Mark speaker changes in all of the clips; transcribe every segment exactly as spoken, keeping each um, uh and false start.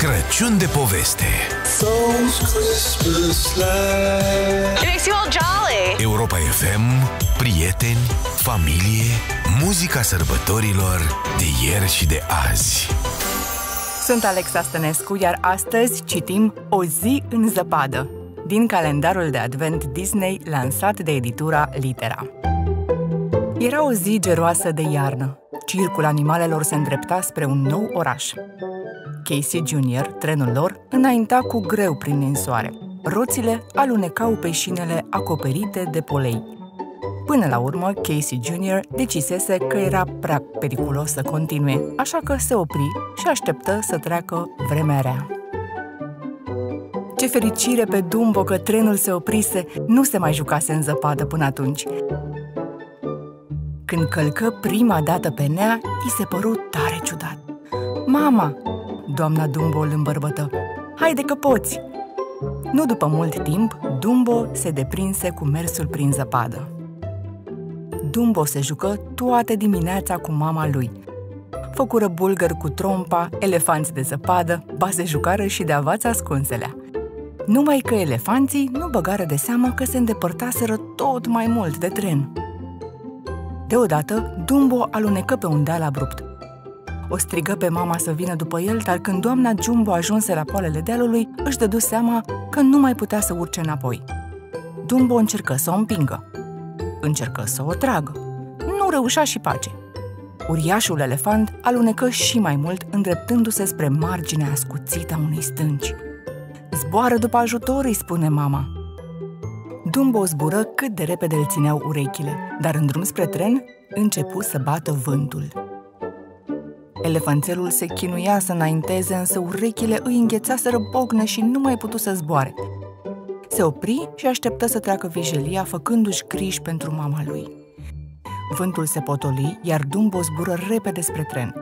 Speaker 1: Crăciun de poveste.
Speaker 2: It makes you all jolly.
Speaker 1: Europa F M, prieteni, familie, muzica sărbătorilor de ieri și de azi.
Speaker 3: Sunt Alexa Stănescu, iar astăzi citim O zi în zăpadă, din calendarul de advent Disney lansat de editura Litera. Era o zi geroasă de iarnă. Circul animalelor se îndrepta spre un nou oraș. Casey junior, trenul lor, înainta cu greu prin ninsoare. Roțile alunecau pe șinele acoperite de polei. Până la urmă, Casey junior decisese că era prea periculos să continue, așa că se opri și așteptă să treacă vremea rea. Ce fericire pe Dumbo că trenul se oprise, nu se mai jucase în zăpadă până atunci. Când călcă prima dată pe nea, i se păru tare ciudat. "Mama!" doamna Dumbo îl îmbărbătă. "Haide că poți!" Nu după mult timp, Dumbo se deprinse cu mersul prin zăpadă. Dumbo se jucă toată dimineața cu mama lui. Făcură bulgări cu trompa, elefanți de zăpadă, ba se jucară și de avați ascunselea. Numai că elefanții nu băgară de seamă că se îndepărtaseră tot mai mult de tren. Deodată, Dumbo alunecă pe un deal abrupt. O strigă pe mama să vină după el, dar când doamna Jumbo ajunse la poalele dealului, își dădu seama că nu mai putea să urce înapoi. Dumbo încercă să o împingă. Încercă să o tragă. Nu reușea și pace. Uriașul elefant alunecă și mai mult, îndreptându-se spre marginea ascuțită a unei stânci. "Zboară după ajutor," îi spune mama. Dumbo zbură cât de repede îl țineau urechile, dar în drum spre tren începu să bată vântul. Elefanțelul se chinuia să înainteze, însă urechile îi înghețaseră bocnă și nu mai putu să zboare. Se opri și așteptă să treacă vijelia, făcându-și griji pentru mama lui. Vântul se potoli, iar Dumbo zbură repede spre tren.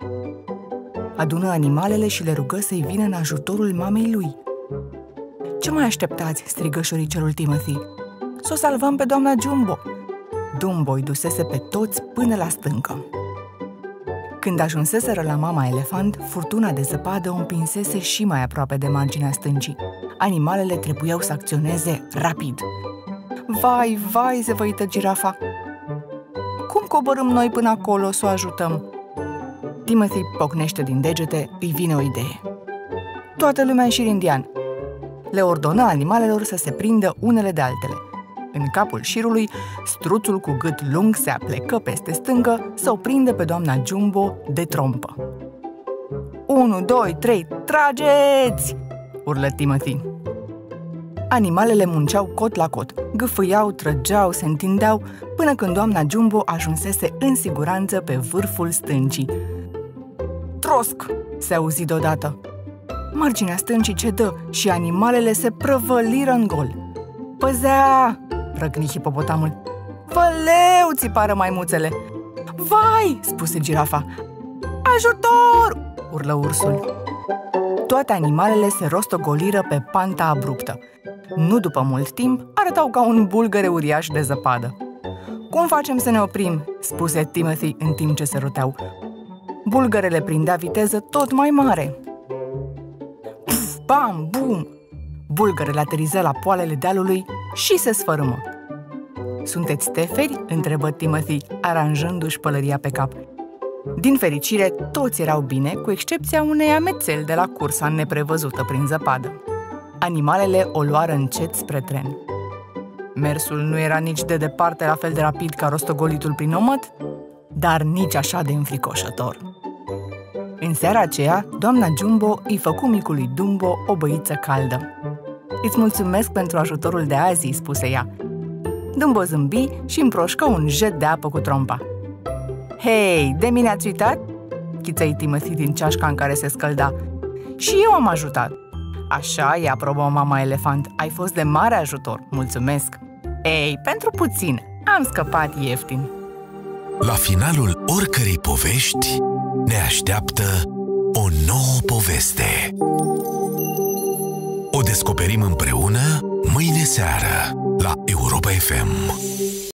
Speaker 3: Adună animalele și le rugă să-i vină în ajutorul mamei lui. "Ce mai așteptați?" strigă șoricelul Timothy. "S-o salvăm pe doamna Jumbo!" Dumbo îi dusese pe toți până la stâncă. Când ajunseseră la mama elefant, furtuna de zăpadă o împinsese și mai aproape de marginea stâncii. Animalele trebuiau să acționeze rapid. "Vai, vai!" se văită girafa. "Cum coborâm noi până acolo să o ajutăm?" Timothy pocnește din degete, îi vine o idee. "Toată lumea în șir indian!" Le ordonă animalelor să se prindă unele de altele. În capul șirului, struțul cu gât lung se aplecă peste stâncă să o prindă pe doamna Jumbo de trompă. Unu, doi, trei, trageți!" urlă Timothy. Animalele munceau cot la cot, gâfâiau, trăgeau, se întindeau, până când doamna Jumbo ajunsese în siguranță pe vârful stâncii. "Trosc!" se auzi deodată. Marginea stâncii cedă și animalele se prăvăliră în gol. "Păzea!" răgni hipopotamul. "Văleu!" țipară maimuțele. "Vai!" spuse girafa. "Ajutor!" urlă ursul. Toate animalele se rostogoliră pe panta abruptă. Nu după mult timp, arătau ca un bulgăre uriaș de zăpadă. "Cum facem să ne oprim?" spuse Timothy în timp ce se roteau. Bulgărele prindea viteză tot mai mare. Puf, bam, bum! Bulgărele ateriză la poalele dealului și se sfărâmă. "Sunteți teferi?" întrebă Timothy, aranjându-și pălăria pe cap. Din fericire, toți erau bine, cu excepția unei amețeli de la cursa neprevăzută prin zăpadă. Animalele o luară încet spre tren. Mersul nu era nici de departe la fel de rapid ca rostogolitul prin omăt, dar nici așa de înfricoșător. În seara aceea, doamna Jumbo îi făcu micului Dumbo o băiță caldă. "Îți mulțumesc pentru ajutorul de azi," îi spuse ea. Dumbo zâmbi și împroșcă un jet de apă cu trompa. "Hei, de mine ați uitat?" chițăi Timothy din ceașca în care se scălda. "Și eu am ajutat." "Așa e," aprobă mama elefant. "Ai fost de mare ajutor, mulțumesc." "Ei, pentru puțin, am scăpat ieftin."
Speaker 1: La finalul oricărei povești ne așteaptă o nouă poveste. O descoperim împreună mâine seară la Europa F M.